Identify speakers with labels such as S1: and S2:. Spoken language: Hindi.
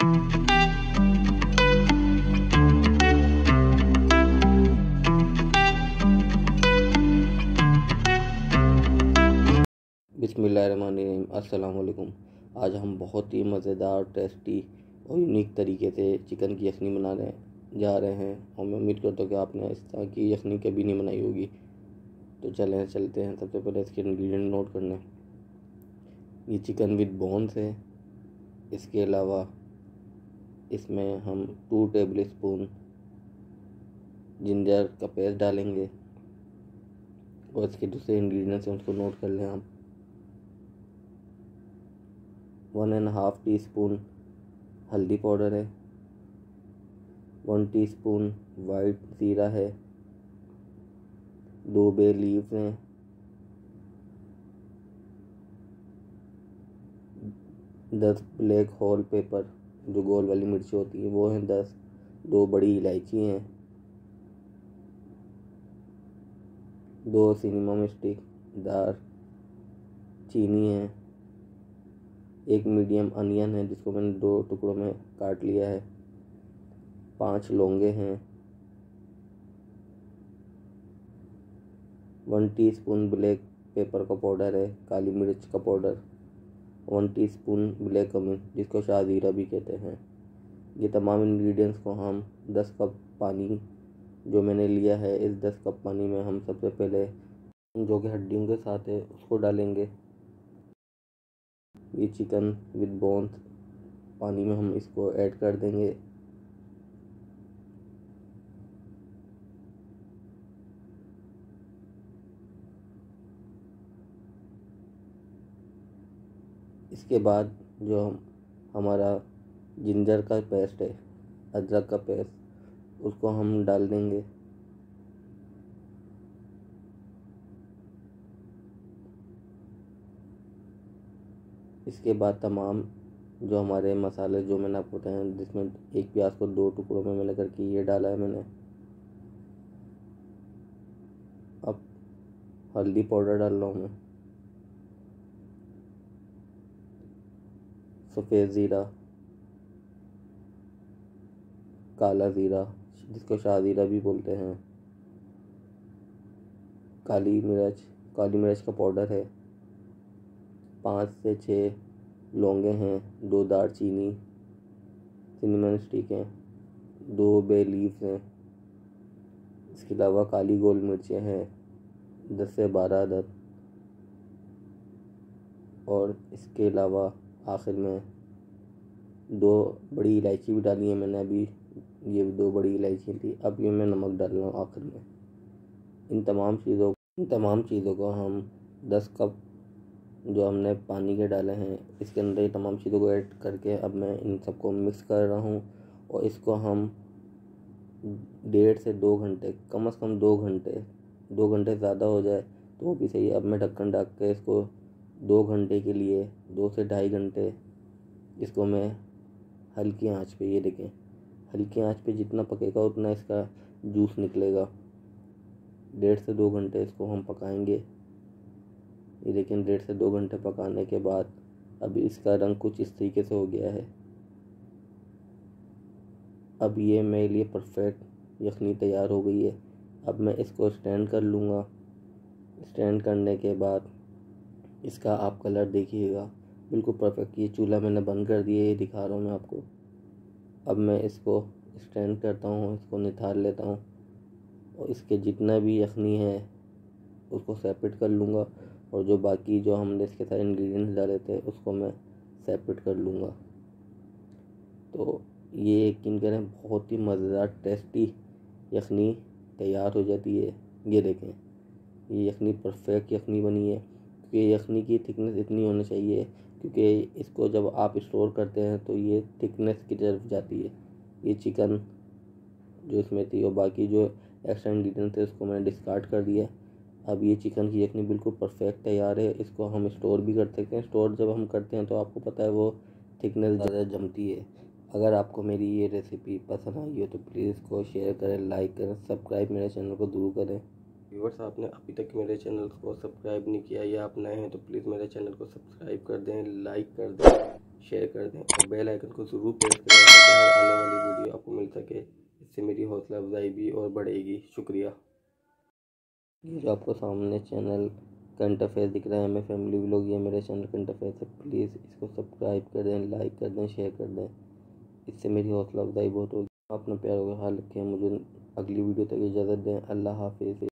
S1: बिस्मिल्लाहिर्रहमानिर्रहीम। अस्सलाम वालेकुम। आज हम बहुत ही मज़ेदार, टेस्टी और यूनिक तरीके से चिकन की यखनी बनाने जा रहे हैं और मैं उम्मीद करता हूँ कि आपने इस तरह की यखनी कभी नहीं बनाई होगी। तो चलते हैं। सबसे पहले इसके इंग्रेडिएंट नोट करने। ये चिकन विद बोन्स है। इसके अलावा इसमें हम 2 टेबल स्पून जिंजर का पेस्ट डालेंगे और इसके दूसरे इंग्रेडिएंट्स हैं उसको नोट कर लें आप। 1.5 टीस्पून हल्दी पाउडर है, 1 टीस्पून वाइट ज़ीरा है, 2 बे लीव्स हैं, 10 ब्लैक होल पेपर जो गोल वाली मिर्ची होती है वो हैं 10, 2 बड़ी इलायची हैं, 2 सिनेमन स्टिक दार चीनी है, 1 मीडियम अनियन है जिसको मैंने 2 टुकड़ों में काट लिया है, 5 लौंगे हैं, 1 टीस्पून ब्लैक पेपर का पाउडर है, काली मिर्च का पाउडर, 1 टीस्पून ब्लैक कमिन जिसको शाहजीरा भी कहते हैं। ये तमाम इंग्रेडिएंट्स को हम 10 कप पानी जो मैंने लिया है, इस 10 कप पानी में हम सबसे पहले जो कि हड्डियों के साथ है उसको डालेंगे। ये चिकन विद बोन्स पानी में हम इसको ऐड कर देंगे। इसके बाद जो हमारा जिंजर का पेस्ट है, अदरक का पेस्ट, उसको हम डाल देंगे। इसके बाद तमाम जो हमारे मसाले जो मैंने आपको बताए हैं, जिसमें एक प्याज को 2 टुकड़ों में मिला करके ये डाला है मैंने। अब हल्दी पाउडर डाल रहा हूँ मैं, सफ़ेद ज़ीरा, काला ज़ीरा जिसको शाहजीरा भी बोलते हैं, काली मिर्च का पाउडर है, 5 से 6 लौंगे हैं, 2 दालचीनी सिनेमन स्टिक हैं, 2 बे लीव्स हैं। इसके अलावा काली गोल मिर्चें हैं 10 से 12 अदद, और इसके अलावा आखिर में 2 बड़ी इलायची भी डाली है मैंने अभी। ये 2 बड़ी इलायची थी। अब ये मैं नमक डाल रहा हूँ आखिर में। इन तमाम चीज़ों को हम 10 कप जो हमने पानी के डाले हैं इसके अंदर ये तमाम चीज़ों को ऐड करके अब मैं इन सबको मिक्स कर रहा हूँ और इसको हम 1.5 से 2 घंटे, कम से कम 2 घंटे ज़्यादा हो जाए तो वो भी सही है। अब मैं ढक्कन ढक के इसको 2 घंटे के लिए, 2 से 2.5 घंटे इसको मैं हल्की आंच पे, ये देखें हल्की आंच पे जितना पकेगा उतना इसका जूस निकलेगा। 1.5 से 2 घंटे इसको हम पकाएंगे। ये लेकिन 1.5 से 2 घंटे पकाने के बाद अभी इसका रंग कुछ इस तरीके से हो गया है। अब ये मेरे लिए परफेक्ट यखनी तैयार हो गई है। अब मैं इसको स्टैंड कर लूँगा। स्टैंड करने के बाद इसका आप कलर देखिएगा, बिल्कुल परफेक्ट। ये चूल्हा मैंने बंद कर दिया, ये दिखा रहा हूँ मैं आपको। अब मैं इसको स्टैंड करता हूँ, इसको निथार लेता हूँ और इसके जितना भी यखनी है उसको सेपरेट कर लूँगा और जो बाकी जो हमने इसके साथ इंग्रेडिएंट्स डाले थे उसको मैं सेपरेट कर लूँगा। तो ये यकीन करें बहुत ही मज़ेदार टेस्टी यखनी तैयार हो जाती है। ये देखें ये यखनी परफेक्ट यखनी बनी है, क्योंकि यखनी की थिकनेस इतनी होनी चाहिए, क्योंकि इसको जब आप स्टोर करते हैं तो ये थिकनेस की तरफ जाती है। ये चिकन जो इसमें थी और बाकी जो एक्स्ट्रा इंग्रेडिएंट थे उसको मैंने डिस्कार्ड कर दिया। अब ये चिकन की यखनी बिल्कुल परफेक्ट तैयार है। इसको हम स्टोर भी कर सकते हैं। स्टोर जब हम करते हैं तो आपको पता है वो थिकनेस ज़्यादा जमती है। अगर आपको मेरी ये रेसिपी पसंद आई हो तो प्लीज़ इसको शेयर करें, लाइक करें, सब्सक्राइब मेरे चैनल को ज़रूर करें। व्यूअर्स, आपने अभी तक मेरे चैनल को सब्सक्राइब नहीं किया या आप नए हैं तो प्लीज़ मेरे चैनल को सब्सक्राइब कर दें, लाइक कर दें
S2: शेयर कर दें और बेल आइकन को ज़रूर प्रेस करें ताकि हर आने वाली वीडियो आपको मिल सके। इससे मेरी हौसला अफजाई भी और बढ़ेगी। शुक्रिया।
S1: ये जो आपको सामने चैनल करंट अफेयर दिख रहा है एम ए फैमिली व्लॉग, ये मेरा चैनल करंट अफेयर है। प्लीज़ इसको सब्सक्राइब कर दें, लाइक कर दें, शेयर कर दें। इससे मेरी हौसला अफजाई बहुत होगी। अपना प्यार और ख्याल रखें। मुझे अगली वीडियो तक इजाज़त दें। अल्लाह हाफिज़।